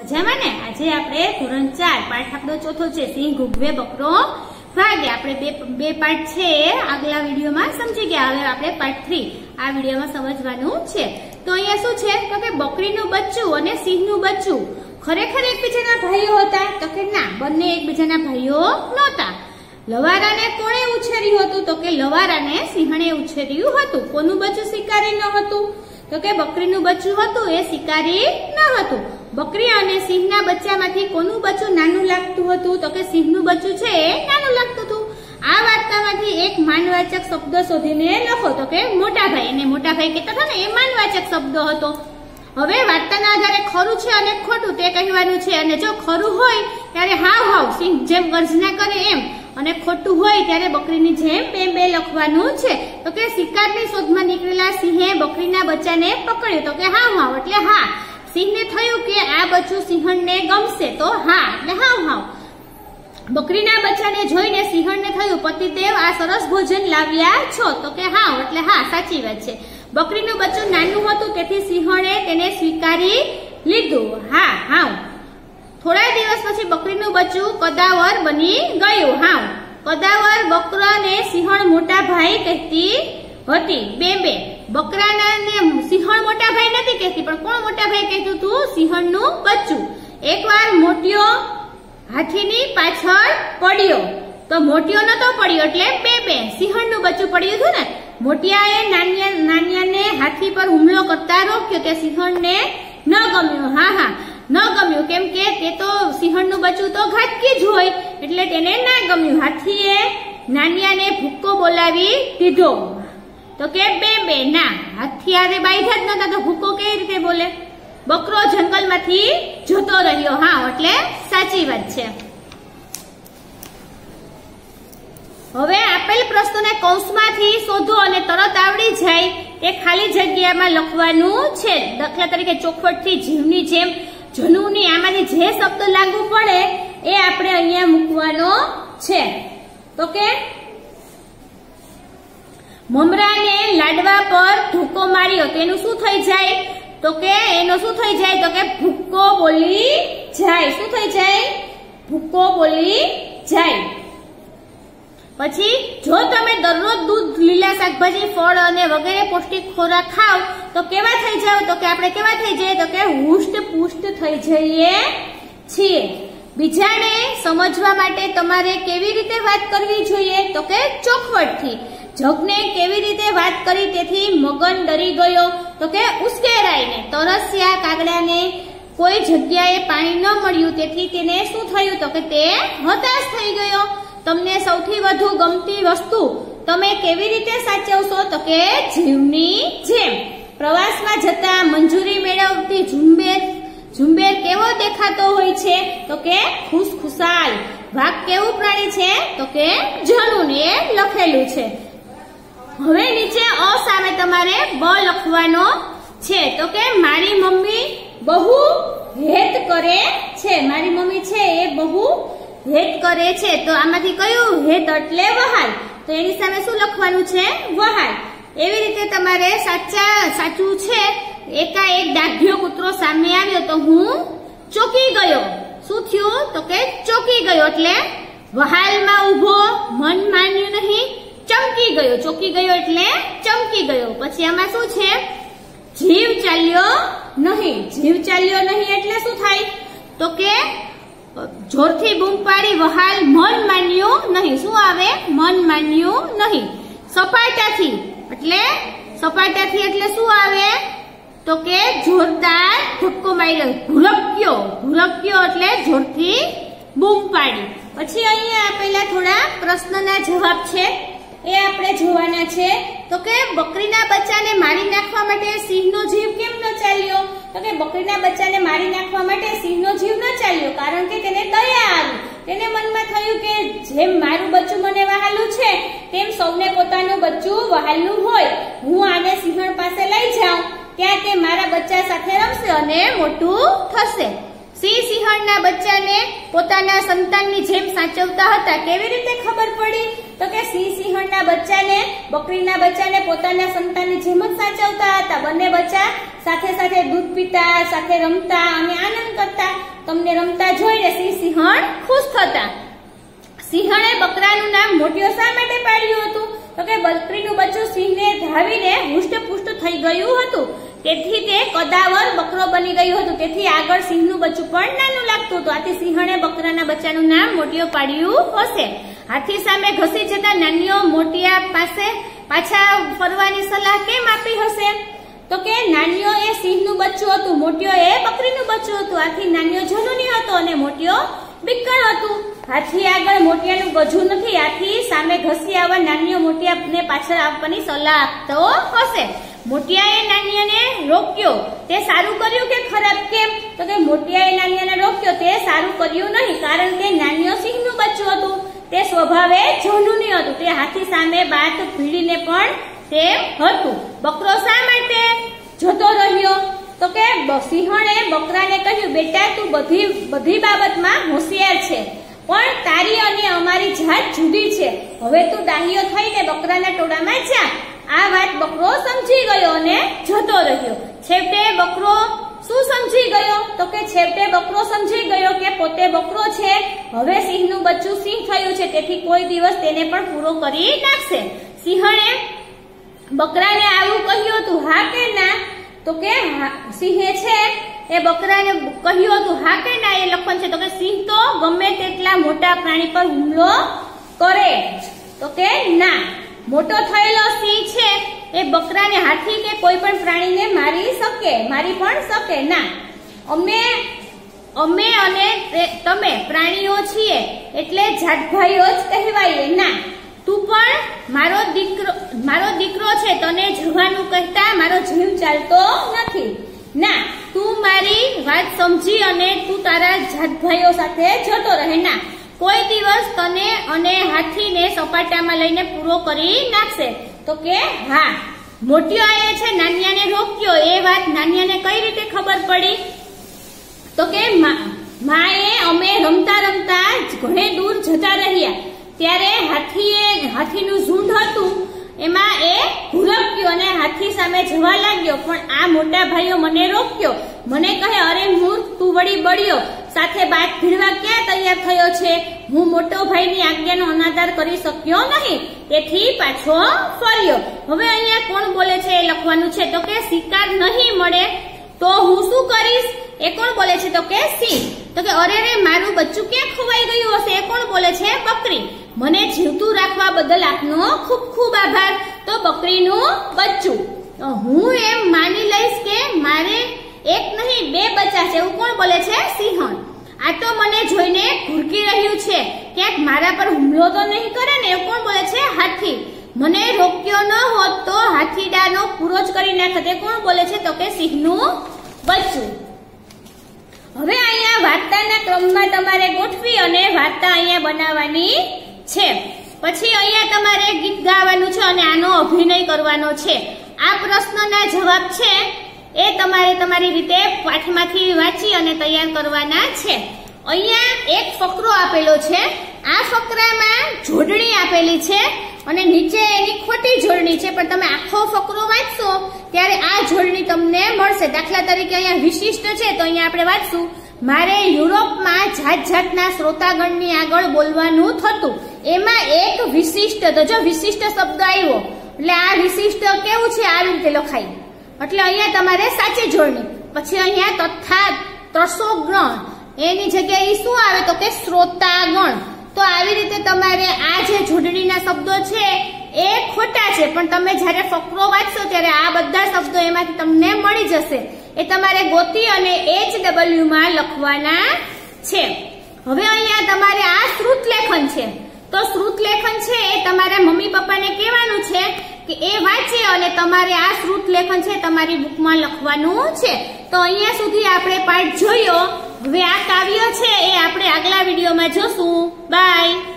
મજામાં ને? આજે આપણે ધોરણ 4 પાઠ આપણો ચોથો છે, સિંહ ઘૂઘવે બકરો ભાગે. આપણે બે પાઠ છે આગલા વિડીયોમાં સમજી ગયા. હવે આપણે પાર્ટ 3 આ વિડીયોમાં સમજવાનું છે. તો અહીંયા શું છે તો કે બકરીનું બચ્ચું અને સિંહનું બચ્ચું ખરેખર એકબીજાના ભાઈઓ હતા? તો કે ના, બંને એકબીજાના ભાઈઓ નહોતા. લવારાને કોણે ઉછેર્યું હતું? તો કે લવારાને સિંહણે ઉછેર્યું હતું. કોનું બચ્ચું શિકારી ન હતું? તો કે બકરીનું બચ્ચું હતું એ શિકારી ન હતું. બકરી અને સિંહના બચ્ચામાંથી કોનું બચ્ચું નાનું લાગતું હતું? તો કે સિંહનું બચ્ચું છે એ નાનું લાગતું હતું. આ વાર્તામાંથી એક માનવાચક શબ્દ શોધીને લખો. તો કે મોટા ભાઈ, એને મોટા ભાઈ કહેતા હતા ને, એ માનવાચક શબ્દ હતો. હવે વાર્તાના આધારે ખરું છે અને ખોટું તે કહેવાનું છે. અને જો ખરું હોય ત્યારે હાવ હાવ સિંહ જેમ ગર્જના કરે એમ, અને ખોટું હોય ત્યારે બકરીની જેમ બે બે લખવાનું છે. તો કે શિકારની શોધમાં નીકળેલા સિંહે બકરીના બચ્ચાને પકડ્યું. તો કે હાવ હાવ એટલે હા. સિંહને થયું કે આ બચ્ચું સિંહણને ગમશે, તો હા એટલે હાવ હાવ. બકરીના બચ્ચાને જોઈને સિંહણને થયું પતિદેવ આ સરસ ભોજન લાવ્યા છો. તો કે હાવ એટલે હા, સાચી વાત છે. બકરીનું બચ્ચું નાનું હતું તેથી સિંહણે તેને સ્વીકારી લીધું. હા હાવ. થોડા દિવસ પછી બકરીનું બચ્ચું કદાવર બની ગયું. હાવ. કદાવર બકરાને સિંહણ મોટા ભાઈ કહેતી હતી. બે બકરાના ને સિંહણ મોટા ભાઈ નથી કહેતી, પણ કોણ મોટા ભાઈ કહેતું હતું? સિંહણનું બચ્ચું. એકવાર મોટિયો હાથીની પાછળ પડ્યો, તો મોટિયો નતો પડ્યો એટલે બે સિંહણનું બચ્ચું પડ્યું હતું ને. મોટિયાએ નાનિયાને હાથી પર હુમલો કરતા રોક્યો. તે સિંહણને ન ગમ્યું. હા ન ગમ્યું, કેમ કે તે તો સિંહણનું બચ્ચું તો ઘાતકી જ હોય એટલે તેને ના ગમ્યું. હાથીએ નાનિયાને ભૂક્કો બોલાવી દીધો. તો કે બે ના, હાથી આરે બાઈધા જ નતા તો ભૂક્કો કેવી રીતે બોલે? બકરો જંગલમાંથી જતો રહ્યો. હા એટલે સાચી વાત છે. હવે આપેલ પ્રશ્નોને કૌંસમાંથી શોધો અને તરત આવડી જાય તે ખાલી જગ્યામાં લખવાનું છે. દાખલા તરીકે ચોખવટથી જીવની જેમ, જનુની, આમાંથી જે શબ્દ લાગુ પડે એ આપણે અહીંયા મૂકવાનો છે. તો કે મમરાને લાડવા પર ધોકો માર્યો તો એનું શું થઈ જાય? તો કે એનો શું થઈ જાય? તો કે ભૂક્કો બોલી જાય. શું થઈ જાય? ભૂક્કો બોલી જાય. પછી જો તમે દરરોજ દૂધ, લીલા શાકભાજી, ફળ અને વગેરે પૌષ્ટિક ખોરાક ખાવ તો કેવા થઈ જાવ? તો કે આપણે કેવા થઈ જઈએ? તો કે હુષ્ટ પુષ્ટ થઈ જઈએ છીએ. બીજાને સમજવા માટે તમારે કેવી રીતે વાત કરવી જોઈએ? તો કે ચોખવટથી. જગને કેવી રીતે વાત કરી તેથી મગન ડરી ગયો? તો કે ઉશ્કેરાઈને. તરસ્યા કાગડાને કોઈ જગ્યાએ પાણી ન મળ્યું તેથી તેને શું થયું? તો કે તે હતાશ થઈ ગયો. તમને સૌથી વધુ ગમતી વસ્તુ તમે કેવી રીતે સાચવશો? તો કે જીવની જેમ. પ્રવાસમાં જતા મંજૂરી મેળવતી ઝુંબેર કેવો દેખાતો હોય છે? તો કે ખુશખુશાલ. વાઘ કેવું પ્રાણી છે? તો કે જનુન. એ લખેલું છે. હવે નીચે અ સામે તમારે બ લખવાનો છે. તો કે મારી મમ્મી બહુ હેત કરે છે. મારી મમ્મી છે એ બહુ હેત કરે છે. તો આમાંથી કયું? હેત એટલે વહાલ. તો એની સામે શું લખવાનું છે? વહાલ. એવી રીતે તમારે સાચું છે. એકાએક ડાઢિયો કૂતરો સામે આવ્યો તો હું ચોકી ગયો. શું થયું? તો કે ચોકી ગયો એટલે વહાલમાં ઉભો, મન માન્યું નહીં, ચમકી ગયો. ચોકી ગયો એટલે ચમકી ગયો. પછી આમાં શું છે? જીવ ચાલ્યો નહીં. જીવ ચાલ્યો નહીં એટલે શું થાય? તો કે જોરથી બૂમ પાડી વહાલ મન માન્યું નહીં. શું આવે? મન માન્યું નહીં. સપાટાથી એટલે શું આવે? તો કે જોરદાર ધક્કો માર્યો. ભૂરક્યો એટલે જોરથી બૂમ પાડી. પછી અહીંયા આપેલા થોડા પ્રશ્નના જવાબ છે એ આપણે જોવાના છે. તો કે બકરીના બચ્ચાને મારી નાખવા માટે સિંહનો જીવ કેમ ન ચાલ્યો? તો કે બકરીના બચ્ચાને મારી નાખવા માટે સિંહનો જીવ ન ચાલ્યો કારણ કે તેને દયા આવી. તેને મનમાં થયું કે જેમ મારું બચ્ચું મને વહાલું છે તેમ સૌને પોતાનું બચ્ચું વહાલું હોય. હું આને સિંહણ પાસે લઈ જાઉં, ત્યાં તે મારા બચ્ચા સાથે રમશે અને મોટું થશે. સિંહ સિંહણના બચ્ચાને પોતાના સંતાનની જેમ સાચવતા હતા. કેવી રીતે ખબર પડી? તો કે સિંહ સિંહણના બચ્ચાને, બકરીના બચ્ચાને પોતાના સંતાનની જેમ જ સાચવતા હતા. બંને બચ્ચા સાથે સાથે દૂધ પીતા, સાથે રમતા અને આનંદ કરતા. તમને રમતા જોઈને સિંહણ ખુશ થતા. સિંહણે બકરાનું નામ મોટિયો શા માટે પાડ્યું હતું? તો કે બકરીનું બચ્ચું સિંહને ધાવીને હુષ્ટપુષ્ટ થઈ ગયું હતું, તેથી તે કદાવર બકરો બની ગયું હતું. તેથી આગળ સિંહનું બચ્ચું પણ નાનું લાગતું હતું. આથી સિંહણે બકરાના બચ્ચાનું નામ મોટિયો પાડ્યું હશે. હાથી સામે ઘસી જતા નાનીઓ મોટિયા પાસે પાછા ફરવાની સલાહ કેમ આપી હશે? તો કે નાનીઓ એ સિંહનું બચ્ચું હતું, મોટિયો એ બકરીનું બચ્ચું હતું. આથી નાનીઓ જનુની હતો અને મોટિયો બિક્કળ હતું. હાથી આગળ મોટિયાનું ગજું નથી, આથી સામે ઘસી આવવા નાનીઓ મોટિયાને પાછળ આવવાની સલાહ આપતો હશે. મોટિયાએ નાનીઓને રોક્યો, તે સારું કર્યું કે ખરાબ? કેમ? તો કે મોટિયાએ નાનીઓને રોક્યો, તે સારું કર્યું નહીં, કારણ કે નાનીઓ સિંહનું બચ્ચું હતું, તે સ્વભાવે જનુની હતું. તે હાથી સામે બાત ભીડીને પણ તે હતું. બકરો શા માટે જતો રહ્યો? તો કે સિંહણે બકરાને કહ્યું, બેટા તું બધી બાબતમાં હોશિયાર છે, પણ તારી અને અમારી જાત જુદી છે. હવે તું ડાહ્યો થઈને બકરાના ટોળામાં જા. આ વાત બકરો સમજી ગયો અને જતો રહ્યો. છેવટે બકરો શું સમજી ગયો? તો કે છેવટે બકરો સમજી ગયો કે પોતે બકરો છે, હવે સિંહનું બચ્ચું સિંહ થયું છે, તેથી કોઈ દિવસ તેને પણ પૂરો કરી નાખશે. સિંહણે બકરાને આવું કહ્યું હતું, હા કે ના? તો કે સિંહે છે એ બકરાને કહ્યું હતું હા કે ના, એ લખન છે. તો કે સિંહ તો ગમે તેટલા મોટા પ્રાણી પર હુમલો કરે. તો કે ના, મોટો થયેલો સિંહ છે એ બકરાને, હાથી કે કોઈ પણ પ્રાણીને મારી પણ શકે ના. અમે અને તમે પ્રાણીઓ છીએ એટલે જાતભાઈઓ જ કહેવાય ના. તું પણ મારો દીકરો છે, તને જવાનું કહેતા મારો જીવ ચાલતો નથી ના. તું મારી વાત સમજી અને તું તારા જાતભાઈઓ સાથે જતો રહે ના. કોઈ દિવસ તને અને હાથીને સપાટામાં લઈને પૂરો કરી નાખશે. તો કે હા. મોટિયાએ છે નાનિયાને રોક્યો. એ વાત નાનિયાને કઈ રીતે ખબર પડી? તો કે માએ અમે રમતા રમતા ઘણે દૂર જતા રહ્યા, ત્યારે હાથીનું ઝુંડ હતું, એમાં એ ભૂલક્યો અને હાથી સામે જવા લાગ્યો. પણ આ મોટા ભાઈઓ મને રોક્યો. મને કહે, અરે મૂર્ખ, તું વળી બળ્યો, સાથે બાત ભીડવા ક્યાં તૈયાર થયો છે? હું મોટો ભાઈની આજ્ઞાનો અનાદર કરી શક્યો નહીં, તેથી પાછો ફર્યો. હવે અહીંયા કોણ બોલે છે એ લખવાનું છે. તો કે શિકાર નહીં મળે તો હું શું કરીશ? એ કોણ બોલે છે? તો કે સિંહ. તો કે અરે રે, મારું બચ્ચું ક્યાં ખોવાઈ ગયું હશે? એ કોણ બોલે છે? બકરી. મને જીવતું રાખવા બદલ આપનો ખૂબ ખૂબ આભાર. તો બકરીનું બચ્ચું. હું એમ માની લઈશ કે મારે એક નહીં બે બચ્ચા છે, એવું કોણ બોલે છે? સિંહણ. આ તો મને જોઈને ઘુરકી રહ્યું છે, ક્યાંક મારા પર હુમલો તો નહીં કરે ને? એવું કોણ બોલે છે? હાથી. મને રોક્યો ન હોત તો હાથીડાનો પૂરો જ કરી નાખત. એ કોણ બોલે છે? તો કે સિંહનું બચ્ચું. હવે અહીંયા વાર્તાના ક્રમમાં તમારે ગોઠવી અને વાર્તા અહીંયા બનાવવાની છે. પછી અહીંયા તમારે ગીત ગાવાનું છે અને આનો અભિનય કરવાનો છે. આ પ્રશ્નના જવાબ છે એ તમારે તમારી રીતે પાઠમાંથી વાંચી અને તૈયાર કરવાના છે. અહીંયા એક ફકરો આપેલો છે. આ ફકરામાં જોડણી આપેલી છે અને નીચે એની ખોટી જોડણી છે, પણ તમે આખો ફકરો વાંચશો ત્યારે આ જોડણી તમને મળશે. દાખલા તરીકે અહીંયા વિશિષ્ટ છે, તો અહીંયા આપણે વાંચશું, મારે યુરોપમાં જાત જાતના શ્રોતાગણની આગળ બોલવાનું થતું, એમાં એક વિશિષ્ટ. તો જો વિશિષ્ટ શબ્દ આવ્યો એટલે આ વિશિષ્ટ કેવું છે? આવી રીતે લખાય. એટલે અહીંયા તમારે સાચી જોડણી. પછી અહીંયા તથા ત્રસોગણ, એની જગ્યાએ શું આવે? તો કે શ્રોતાગણ. તો આવી રીતે તમારે આ જે જોડણીના શબ્દો છે એ ખોટા છે, પણ તમે જ્યારે ફકરો વાંચશો ત્યારે આ બધા શબ્દો એમાંથી તમને મળી જશે. એ તમારે ગોતી અને HW માં લખવાના છે. હવે અહીંયા તમારે આ શ્રુત લેખન છે. તો શ્રુત લેખન છે એ તમારા મમ્મી પપ્પાને કહેવાનું છે કે એ વાંચે અને તમારે આ શ્રુત લેખન છે તમારી બુકમાં લખવાનું છે. તો અહીંયા સુધી આપણે પાઠ જોયો. હવે આ કાવ્ય છે એ આપણે આગલા વિડીયોમાં જોશું. બાય.